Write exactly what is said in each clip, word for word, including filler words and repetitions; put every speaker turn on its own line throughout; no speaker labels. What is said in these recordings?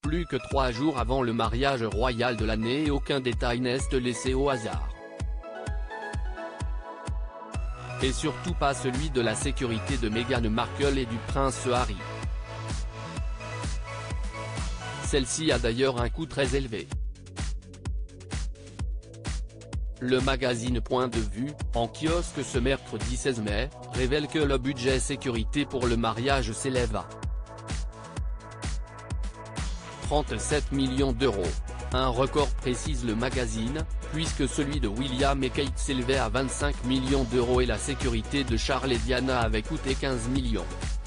Plus que trois jours avant le mariage royal de l'année et aucun détail n'est laissé au hasard. Et surtout pas celui de la sécurité de Meghan Markle et du prince Harry. Celle-ci a d'ailleurs un coût très élevé. Le magazine Point de vue, en kiosque ce mercredi seize mai, révèle que le budget sécurité pour le mariage s'élève à trente-sept millions d'euros. Un record précise le magazine, puisque celui de William et Kate s'élevait à vingt-cinq millions d'euros et la sécurité de Charles et Diana avait coûté quinze millions.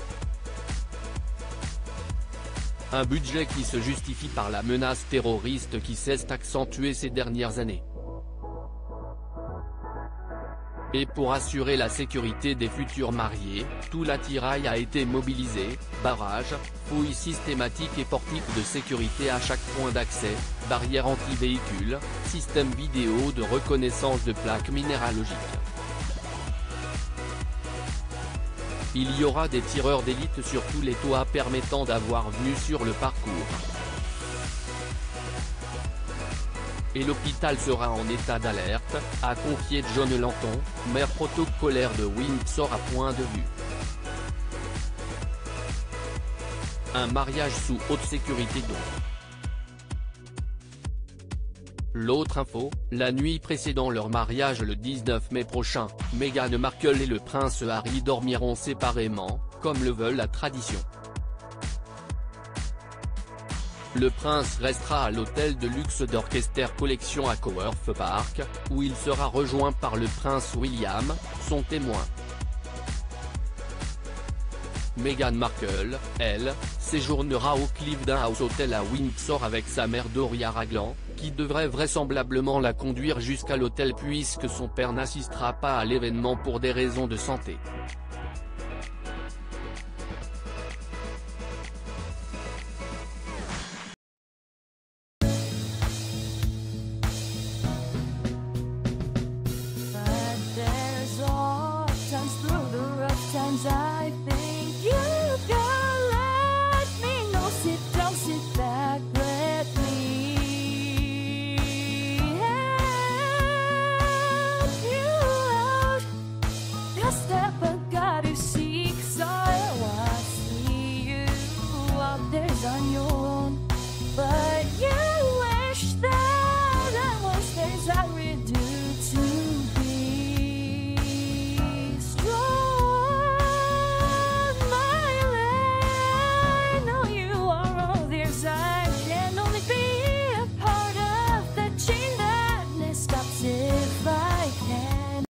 Un budget qui se justifie par la menace terroriste qui s'est accentuée ces dernières années. Et pour assurer la sécurité des futurs mariés, tout l'attirail a été mobilisé, barrages, fouilles systématiques et portiques de sécurité à chaque point d'accès, barrières anti-véhicules, système vidéo de reconnaissance de plaques minéralogiques. Il y aura des tireurs d'élite sur tous les toits permettant d'avoir vue sur le parcours. Et l'hôpital sera en état d'alerte, a confié John Lanton, maire protocolaire de Windsor à Point de vue. Un mariage sous haute sécurité donc. L'autre info, la nuit précédant leur mariage le dix-neuf mai prochain, Meghan Markle et le prince Harry dormiront séparément, comme le veut la tradition. Le prince restera à l'hôtel de luxe d'Orchester Collection à Coworth Park, où il sera rejoint par le prince William, son témoin. Meghan Markle, elle, séjournera au Cliveden House Hotel à Windsor avec sa mère Doria Ragland, qui devrait vraisemblablement la conduire jusqu'à l'hôtel puisque son père n'assistera pas à l'événement pour des raisons de santé.